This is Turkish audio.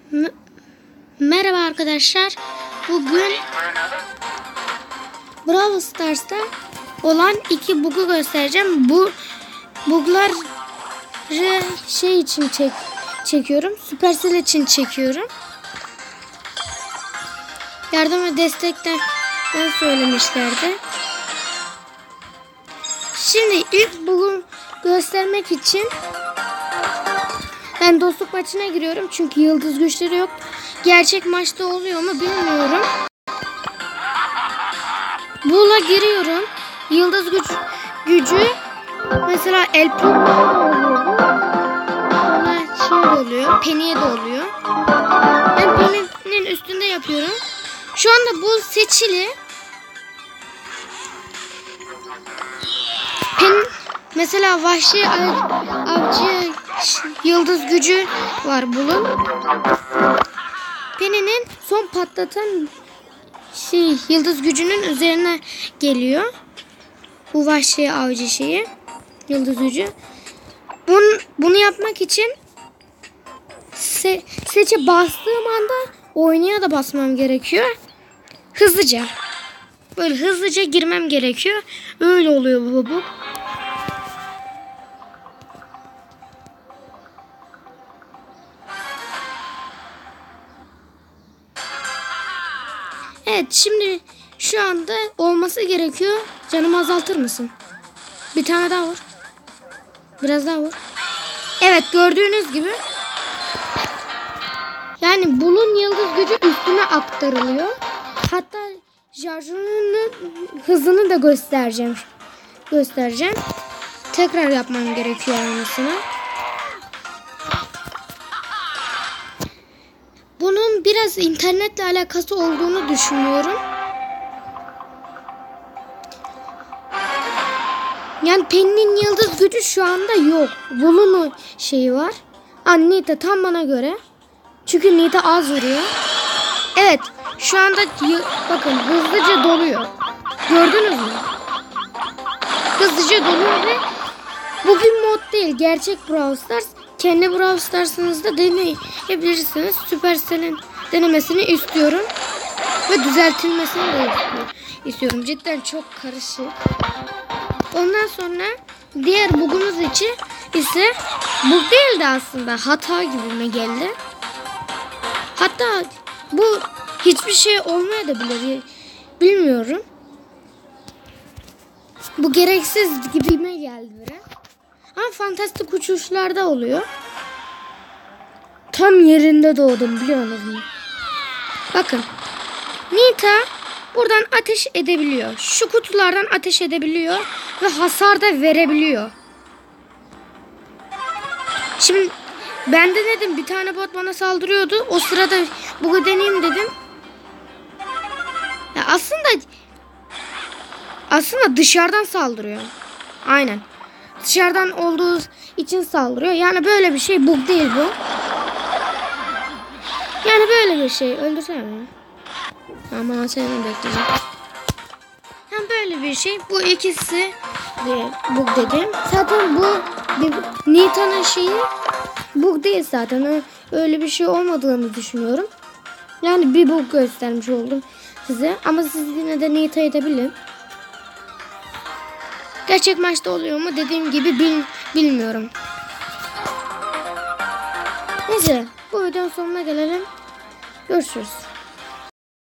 Merhaba arkadaşlar. Bugün Brawl Stars'ta olan 2 bug'u göstereceğim. Bu bug'ları şey için çekiyorum. Supercell için çekiyorum. Yardım ve destekten söylemişlerdi. Şimdi ilk bug'u göstermek için ben dostluk maçına giriyorum çünkü yıldız güçleri yok. Gerçek maçta oluyor mu bilmiyorum. Bula giriyorum. Yıldız gücü mesela El Primo'da oluyor. Sonra oluyor. Penny'e de oluyor. Ben Penny'nin üstünde yapıyorum. Şu anda bu seçili. Mesela vahşi avcı yıldız gücü var bunun. Penny'nin son patlatan yıldız gücünün üzerine geliyor. Bu vahşi avcı yıldız gücü. Bunu yapmak için seçe bastığım anda oynaya da basmam gerekiyor. Hızlıca. Böyle hızlıca girmem gerekiyor. Öyle oluyor bu. Evet, şimdi şu anda olması gerekiyor. Canımı azaltır mısın? Bir tane daha vur. Biraz daha vur. Evet, gördüğünüz gibi. Yani Bull'un yıldız gücü üstüne aktarılıyor. Hatta şarjının hızını da göstereceğim. Tekrar yapmam gerekiyor aynısını. Bunun biraz internetle alakası olduğunu düşünüyorum. Yani Penny'nin yıldız gücü şu anda yok. Bull'un var. Nita tam bana göre. Çünkü Nita az vuruyor. Evet. Şu anda bakın hızlıca doluyor. Gördünüz mü? Hızlıca doluyor ve bu bir mod değil. Gerçek Brawl Stars. Kendi Brawl Stars'ınızda deneyebilirsiniz. Supercell'in denemesini istiyorum. Ve düzeltilmesini de istiyorum. Cidden çok karışık. Ondan sonra diğer bug'umuz için ise bug değildi aslında. Hata gibime geldi. Hatta bu hiçbir şey olmayabilir. Bilmiyorum. Bu gereksiz gibime geldi biraz. Ama fantastik uçuşlarda oluyor. Tam yerinde doğdum, biliyor musunuz? Bakın. Nita buradan ateş edebiliyor. Şu kutulardan ateş edebiliyor. Ve hasar da verebiliyor. Şimdi ben de dedim bir tane bot bana saldırıyordu. O sırada bu deneyim dedim. Ya aslında dışarıdan saldırıyor. Aynen. Dışarıdan olduğu için saldırıyor. Yani böyle bir şey bug değil bu. Yani böyle bir şey. Öldürsene beni. Ama seni bekleyeceğim. Yani böyle bir şey. Bu ikisi bug dedim. Zaten bu Nita'nın bug değil zaten. Öyle bir şey olmadığını düşünüyorum. Yani bir bug göstermiş oldum size. Ama siz yine de Nita'yı da bilin. Gerçek maçta oluyor mu dediğim gibi bilmiyorum. Neyse, bu videonun sonuna gelelim. Görüşürüz.